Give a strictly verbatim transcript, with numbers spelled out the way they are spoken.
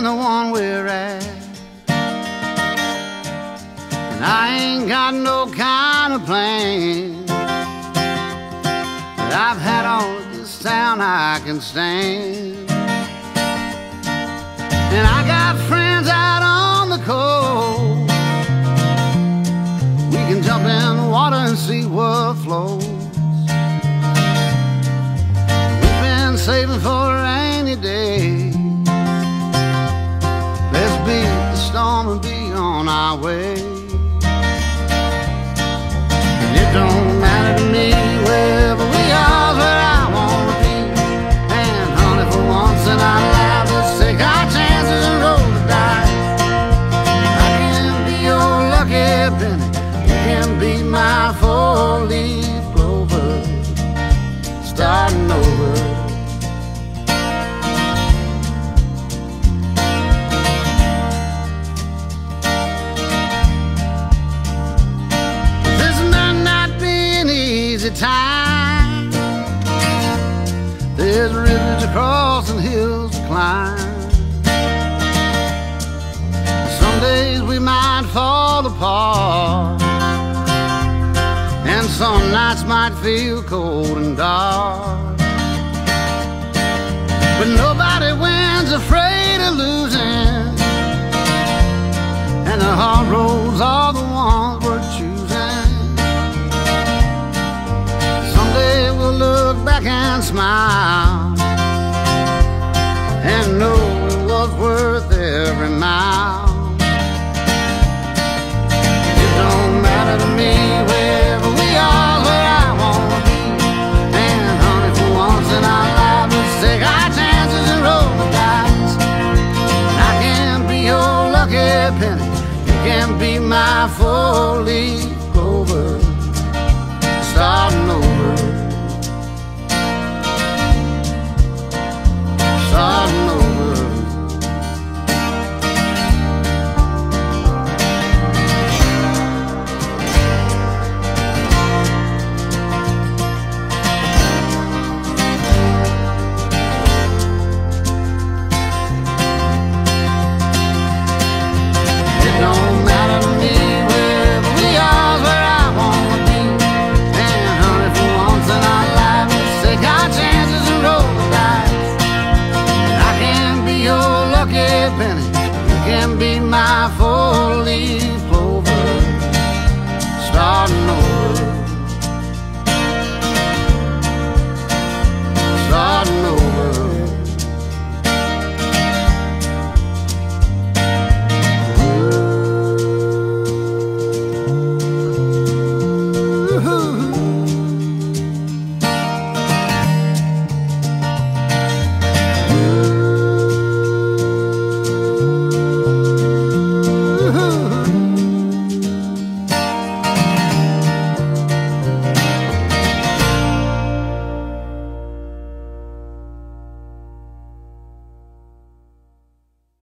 the one we're at. And I ain't got no kind of plan, but I've had all of this town I can stand. And I got friends out on the coast. We can jump in the water and see what flows. We've been saving for a rainy day. Let's beat the storm and be on our way. And it don't matter to me wherever we are, where I wanna be. And honey, for once in our lives, let's take our chances and roll the dice. I can be your lucky penny, you can be my four-leaf clover, starting over. Time. There's rivers to cross and hills to climb. Some days we might fall apart, and some nights might feel cold and dark. But nobody wins afraid of losing, and the hard roads are the ones we're choosing. Look back and smile and know it was worth every mile. It don't matter to me wherever we are, where I wanna be. And honey, for once in our lives, let's take our chances and roll the dice. I can be your lucky penny, you can be my four-leaf clover, starting over. Starting over. It don't matter to me wherever we are, where I wanna be. And honey, for once in our lives, let's take our chances and roll the dice. Penny, you can be my four